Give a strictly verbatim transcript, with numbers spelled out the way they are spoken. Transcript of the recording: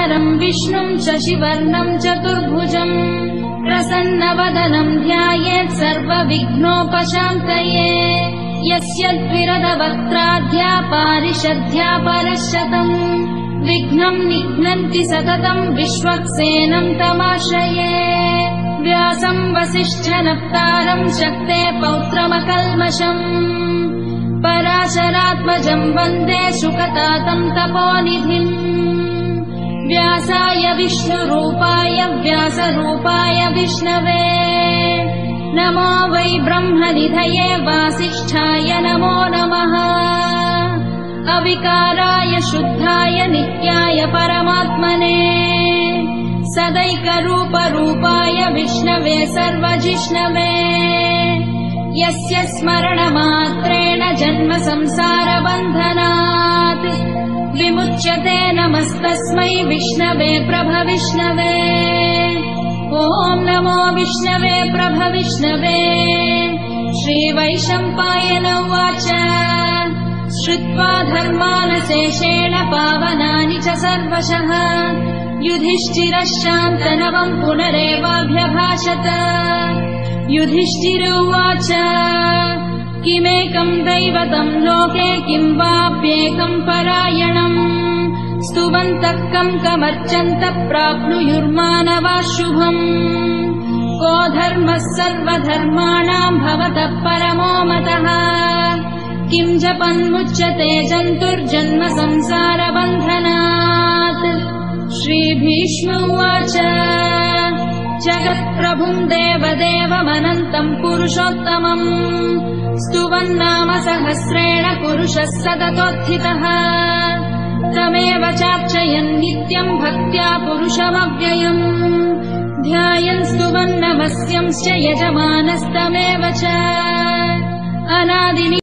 शुक्लाम्बरधरम् विष्णुम् शशिवर्णम् चतुर्भुजम् प्रसन्नवदनम् ध्यायेत् सर्वविघ्नोपशान्तये यस्य द्विरदवक्त्राद्या पारिषद्या परशतम् विघ्नम् निघ्नन्ति सततम् विश्वक्सेनम् तमाश्रये व्यासम् वसिष्ठनप्तारम् शक्ते पौत्रमकल्मषम् पराशरात्मजम् वन्दे शुकतातम् तपोनिधिम् व्यासाय विष्णुरूपाय व्यासरूपाय विष्णवे नमो वै ब्रह्मनिधये वासिष्ठाय नमो नमः अविकाराय शुद्धाय नित्याय परमात्मने सदैकरूपरूपाय विष्णवे सर्वजिष्णवे यस्य स्मरणमात्रेण जन्म संसारबन्धनात् विमुच्यते नमस्तस्मै विष्णवे प्रभविष्णवे ॐ नमो विष्णवे प्रभविष्णवे श्रीवैशम्पायन उवाच श्रुत्वा धर्मानशेषेण पावनानि च सर्वशः युधिष्ठिरः शान्तनवम् पुनरेवाभ्यभाषत युधिष्ठिर उवाच किमेकम् दैवतम् लोके किम् वाप्येकम् परायणम् स्तुवन्तः कम् कमर्चन्तः प्राप्नुयुर्मानवा शुभम् को धर्मः सर्वधर्माणाम् भवतः परमो मतः किम् जपन्मुच्यते जन्तुर्जन्म संसारबन्धनात् श्रीभीष्म उवाच जगत्प्रभुम् देवदेवमनन्तम् पुरुषोत्तमम् स्तुवन्नाम सहस्रेण पुरुषः सततोत्थितः तमेव चार्चयन् नित्यम् भक्त्या पुरुषमव्ययम् ध्यायन् स्तुवन्नमस्यंश्च यजमानस्तमेव च अनादिनि